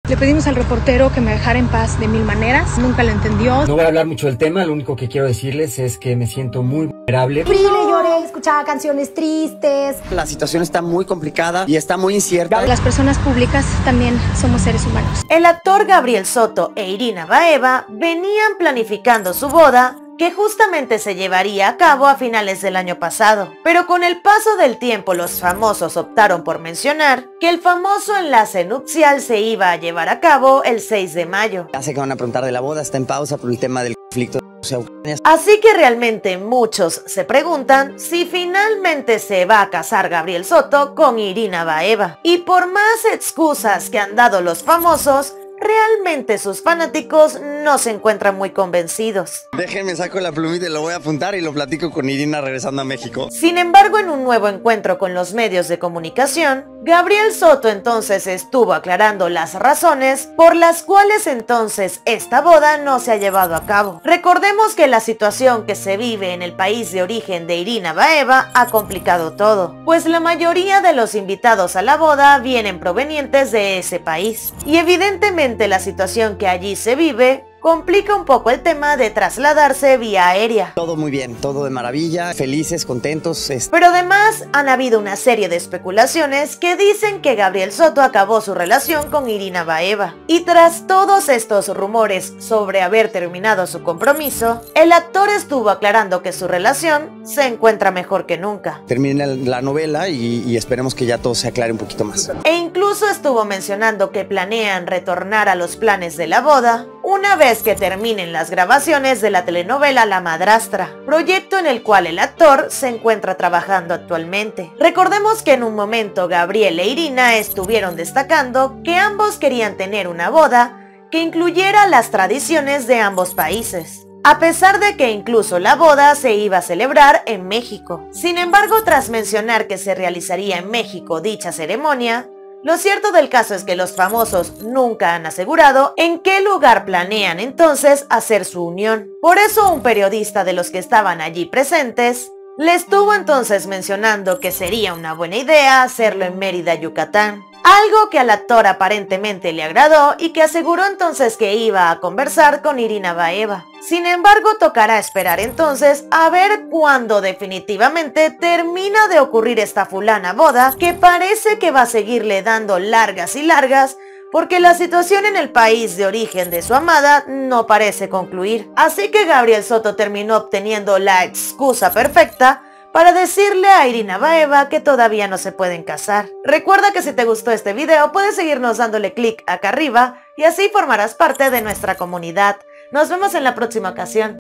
Le pedimos al reportero que me dejara en paz de mil maneras, nunca lo entendió. No voy a hablar mucho del tema, lo único que quiero decirles es que me siento muy vulnerable. Le lloré, escuchaba canciones tristes. La situación está muy complicada y está muy incierta. Las personas públicas también somos seres humanos. El actor Gabriel Soto e Irina Baeva venían planificando su boda, que justamente se llevaría a cabo a finales del año pasado. Pero con el paso del tiempo los famosos optaron por mencionar que el famoso enlace nupcial se iba a llevar a cabo el 6 de mayo. Ya sé que van a preguntar de la boda, está en pausa por el tema del conflicto. Así que realmente muchos se preguntan si finalmente se va a casar Gabriel Soto con Irina Baeva. Y por más excusas que han dado los famosos, realmente sus fanáticos no se encuentran muy convencidos. Déjenme saco la plumita y lo voy a apuntar y lo platico con Irina regresando a México. Sin embargo, en un nuevo encuentro con los medios de comunicación, Gabriel Soto entonces estuvo aclarando las razones por las cuales entonces esta boda no se ha llevado a cabo. Recordemos que la situación que se vive en el país de origen de Irina Baeva ha complicado todo, pues la mayoría de los invitados a la boda vienen provenientes de ese país. Y evidentemente la situación que allí se vive complica un poco el tema de trasladarse vía aérea. Todo muy bien, todo de maravilla, felices, contentos. Pero además han habido una serie de especulaciones que dicen que Gabriel Soto acabó su relación con Irina Baeva. Y tras todos estos rumores sobre haber terminado su compromiso, el actor estuvo aclarando que su relación se encuentra mejor que nunca. Termina la novela y esperemos que ya todo se aclare un poquito más. E incluso estuvo mencionando que planean retornar a los planes de la boda una vez que terminen las grabaciones de la telenovela La Madrastra, proyecto en el cual el actor se encuentra trabajando actualmente. Recordemos que en un momento Gabriel e Irina estuvieron destacando que ambos querían tener una boda que incluyera las tradiciones de ambos países, a pesar de que incluso la boda se iba a celebrar en México. Sin embargo, tras mencionar que se realizaría en México dicha ceremonia, lo cierto del caso es que los famosos nunca han asegurado en qué lugar planean entonces hacer su unión. Por eso un periodista de los que estaban allí presentes le estuvo entonces mencionando que sería una buena idea hacerlo en Mérida, Yucatán. Algo que al actor aparentemente le agradó y que aseguró entonces que iba a conversar con Irina Baeva. Sin embargo, tocará esperar entonces a ver cuándo definitivamente termina de ocurrir esta fulana boda, que parece que va a seguirle dando largas y largas, porque la situación en el país de origen de su amada no parece concluir. Así que Gabriel Soto terminó obteniendo la excusa perfecta para decirle a Irina Baeva que todavía no se pueden casar. Recuerda que si te gustó este video puedes seguirnos dándole clic acá arriba y así formarás parte de nuestra comunidad. Nos vemos en la próxima ocasión.